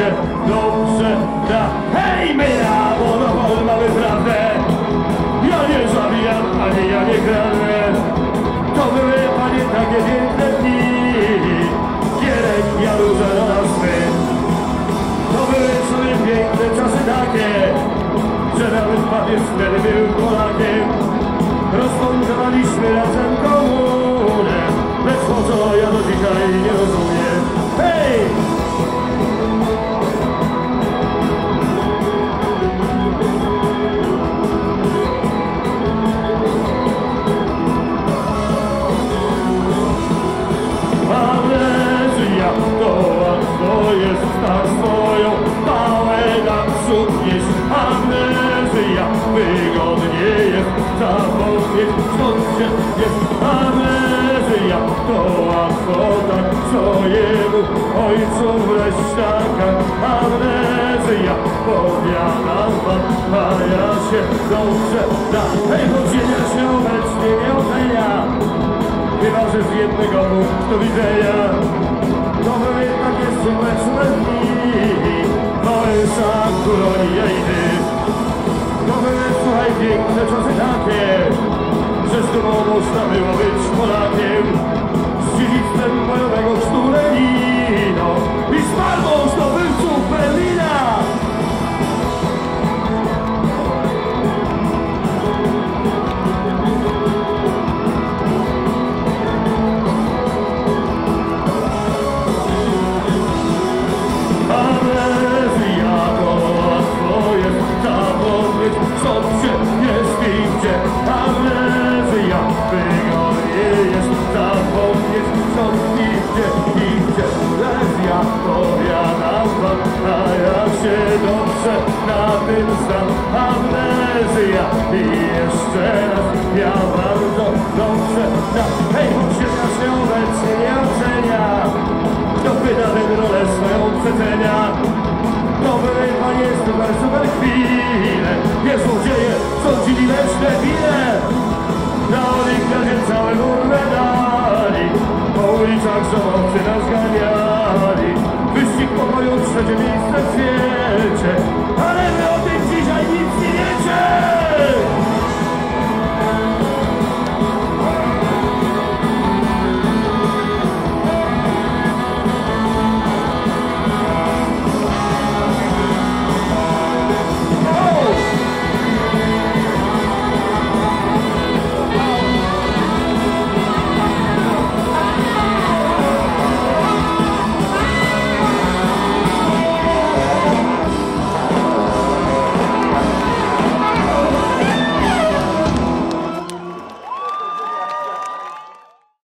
się dobrze da. Hej, my na monopol mamy prawdę. Ja nie zabijam, ani ja nie kradnę. To były, panie, takie piękne dni. Gierek, Jaruza do nas my. To były sobie piękne czasy takie, że nawet papież wtedy był Polakiem. Rozmontowaliśmy razem komunę, lecz po co ja do dzisiaj nie rozumiem. Hej! Amnezja to łatwo jest tak swoją pałę naprzód nieść. Amnezja wygodnie jest zapomnieć, skąd się jest. Amnezja to łatwo tak swojemu ojcu wleść taka. Amnezja powiadam wam, a ja się dobrze da. Hej, chodzenia się obecnie nie ocenia, chyba że z jednego punktu widzenia. To były takie słoneczne dni, Wałęsa, Kuronia i ty. To były, słuchaj, piękne czasy takie, że z dumą można było być Polakiem, z dziedzictwem bojowego chrztu Lenino i z palmą zdobywców Berlina. Amnezja to łatwo jest zapomnieć, skąd się jest i gdzie. Amnezja wygodnie jest zapomnieć, skąd i gdzie. Amnezja powiadam wam, a ja się dobrze na tym znam. Amnezja i jeszcze raz ja bardzo dobrze znam. Hej, podziemia się obecnie nie ocenia, kto wyda tę rolę swoją przecenia. To były, panie, super chwile, nie złodzieje sądzili lecz debile. Na olimpiadzie całe mur medali, po ulicach żołący nas ganiali. Wyścig pokoju, trzecie miejsce w świecie.